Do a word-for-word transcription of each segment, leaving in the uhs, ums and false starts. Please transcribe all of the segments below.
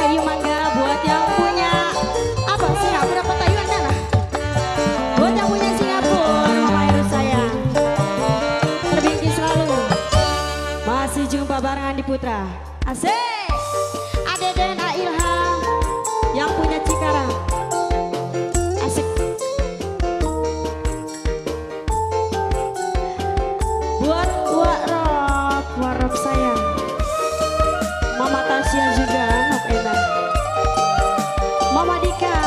Petayu mangga buat yang punya apa Singapura petayuan mana? Buat yang punya Singapura, Mama Heru sayang. Terbingki selalu. Masih jumpa barengan di Putra. Asik. Ade dan A Ilham yang punya Cikarang. Asik. Buat Wak Rob, Wak Rob sayang. Mama Tasya juga, Nok Enak. Mama Dika.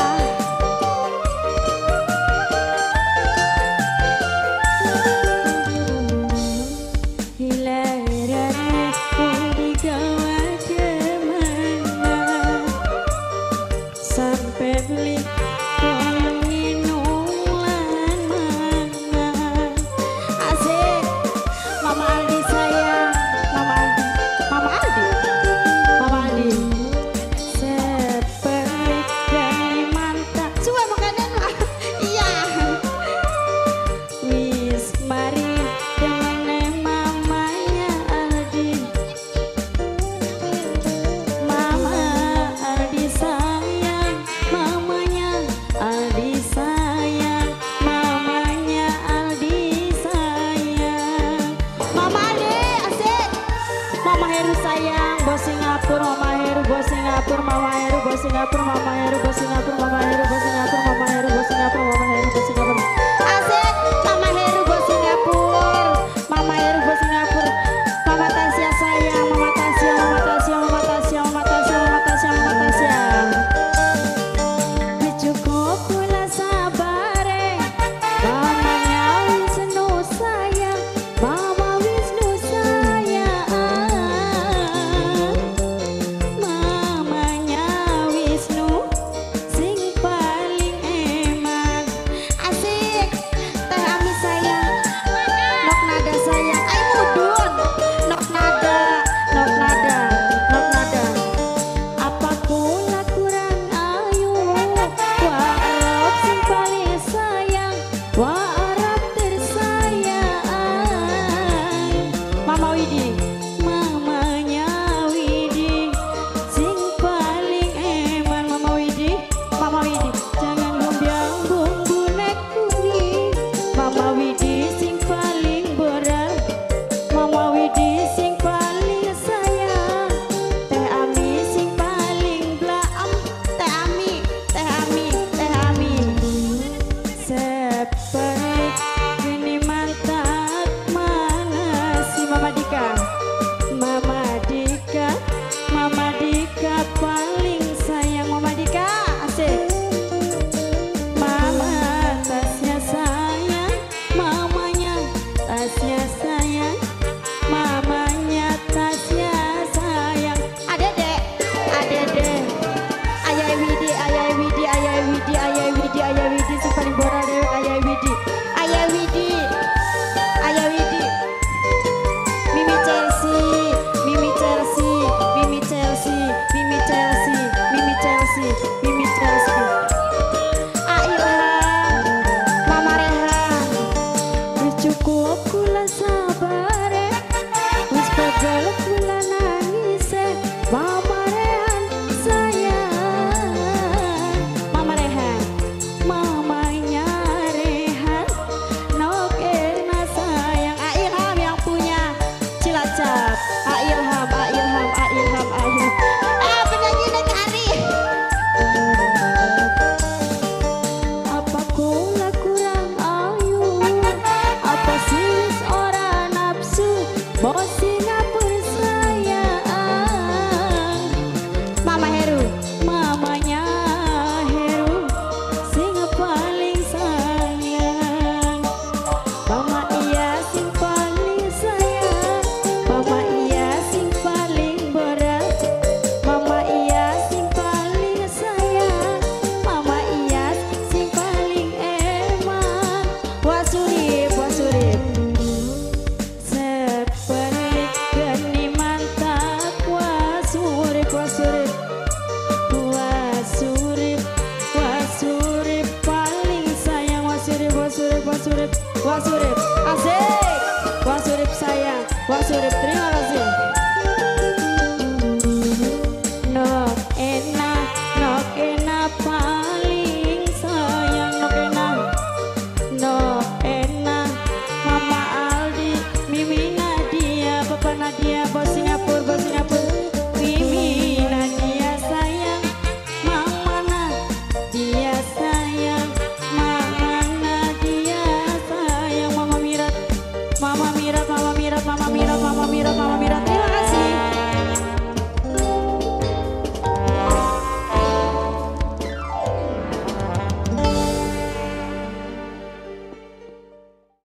Hilarannya pun digawa kemana, sampai beli kolongin ulan mana. Asik. Mama Aldi sayang. Mama Aldi. Mama Aldi. Mama Aldi. Seperti dari mantap. Coba makanan lah. Iya. Wis mari demene mamanya Aldi. Mama Aldi sayang, mamanya Aldi sayang, mamanya Aldi sayang. Mama Aldi, asik. Mama Heru sayang, bos Singapura, Mama Heru, bos Singapura, Mama Heru, bos Singapura, Mama Heru, bos Singapura, Mama Heru, bos Singapura, Mama Heru, bos Singapura, Mama Heru, bos Singapura.